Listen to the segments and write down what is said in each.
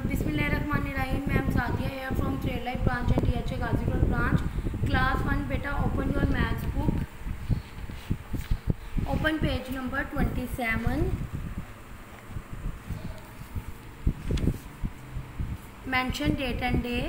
बिस्मिल्लाहिर्रहमानिर्रहीम। Ma'am Sadia here from trade life branch and DHA Ghazipur branch, class 1। बेटा open your maths book, open page number 27। Mention date and day,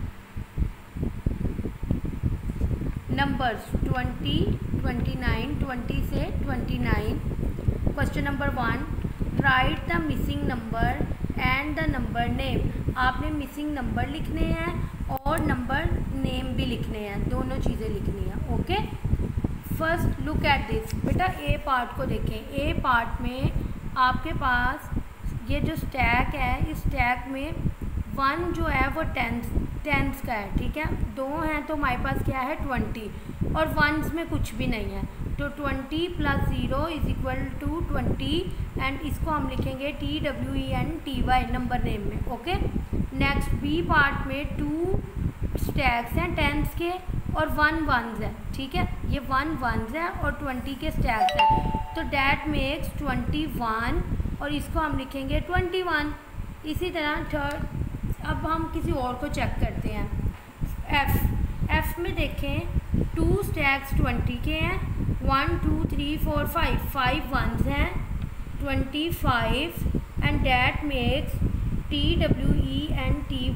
numbers 20, 29, 20 से 29। Question number 1, write the missing number and the number name. आपने missing number लिखने हैं और number name भी लिखने हैं, दोनों चीज़ें लिखनी है। Okay, first look at this. बेटा ए पार्ट को देखें। ए पार्ट में आपके पास ये जो स्टैक है, इस स्टैक में 1 जो है वो टेंस का है, ठीक है। 2 हैं तो हमारे पास क्या है 20, और वंस में कुछ भी नहीं है, तो 20 + 0 = 20। एंड इसको हम लिखेंगे TWENTY नंबर नेम में। ओके, नेक्स्ट बी पार्ट में 2 स्टैक्स हैं टेंस के और 1 वंस है, ठीक है। ये 1 वंस है और 20 के स्टैक्स हैं, तो डैट मेक्स 21, और इसको हम लिखेंगे 21। इसी तरह थर्ड, अब हम किसी और को चेक करते हैं। एफ में देखें 2 स्टैक्स 20 के हैं, 1 2 3 4 5 वंस हैं, 25, and that makes TWENTY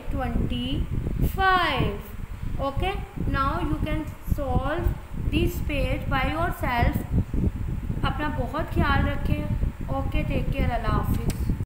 25। Okay, now you can solve this page by yourself. अपना बहुत ख्याल रखें। ओके, टेक केयर, अल्लाह हाफिज़।